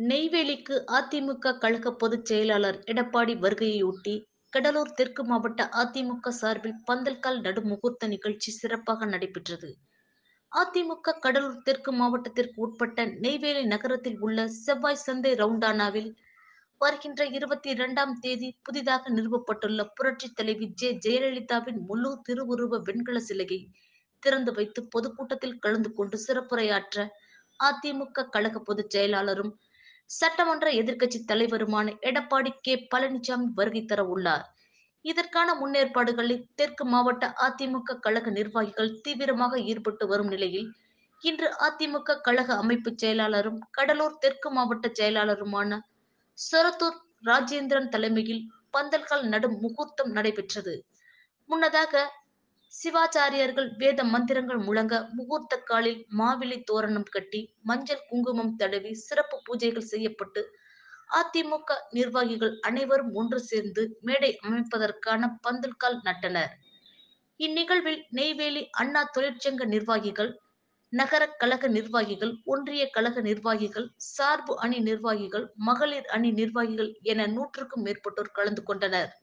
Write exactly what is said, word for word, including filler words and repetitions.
நெய்வேலிக்கு அதிமுக கழக பொதுச் செயலாளர் எடப்பாடி வருகையொட்டி, கடலூர் தெற்கு மாவட்ட அதிமுக சார்பில் பந்தல்கால் நடும் முகூர்த்த நிகழ்ச்சி சிறப்பாக நடைபெற்றது. அதிமுக கடலூர் தெற்கு மாவட்டத்திற்கு உட்பட்ட நெய்வேலி நகரத்தில் உள்ள செவ்வாய் சந்தை ரவுண்டானாவில் வருகின்ற இருபத்தி இரண்டாம் தேதி புதிதாக நிறுவப்பட்டுள்ள புரட்சித் தலைவி ஜெ. ஜெயலலிதாவின் முழு திருவுருவ வெண்கல சிலையை திறந்து வைத்து பொதுக்கூட்டத்தில் கலந்து கொண்டு சிறப்புரையாற்ற அதிமுக கழக பொதுச் செயலாளரும், சட்டமன்ற எதிர்க்கட்சித் தலைவருமான எடப்பாடி கே. பழனிசாமி வருகை தர உள்ளார். இதற்கான முன்னேற்பாடுகளில் தெற்கு மாவட்ட அதிமுக கழக நிர்வாகிகள் தீவிரமாக ஈடுபட்டு வரும் நிலையில், இன்று அதிமுக கழக அமைப்புச் செயலாளரும், கடலூர் தெற்கு மாவட்ட செயலாளருமான சொரத்தூர் ராஜேந்திரன் தலைமையில் பந்தல்கால் நடும் முகூர்த்தம் நடைபெற்றது. முன்னதாக சிவாச்சாரியார்கள் வேத மந்திரங்கள் முழங்க முகூர்த்த காலில் மாவிலை தோரணம் கட்டி, மஞ்சள் குங்குமம் தடவி சிறப்பு பூஜைகள் செய்யப்பட்டு, அதிமுக நிர்வாகிகள் அனைவரும் ஒன்று சேர்ந்து மேடை அமைப்பதற்கான பந்தல்கால் நட்டனர். இந்நிகழ்வில் நெய்வேலி அண்ணா தொழிற்சங்க நிர்வாகிகள், நகர கழக நிர்வாகிகள், ஒன்றிய கழக நிர்வாகிகள், சார்பு அணி நிர்வாகிகள், மகளிர் அணி நிர்வாகிகள் என நூற்றுக்கும் மேற்பட்டோர் கலந்து கொண்டனர்.